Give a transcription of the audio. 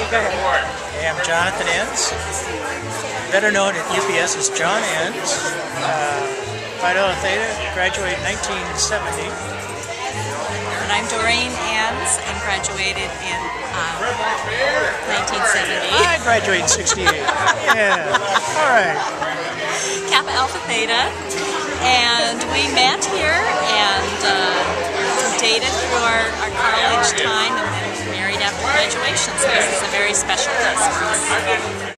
Go ahead. Hey, I'm Jonathan Enns, better known at UPS as John Enns. Phi Delta Theta, graduated in 1970. And I'm Doreen Enns and graduated in 1970. I graduated in 68. Yeah. All right. Kappa Alpha Theta. And we met here and dated through our college time and then married after graduation. So this is a very special place for us.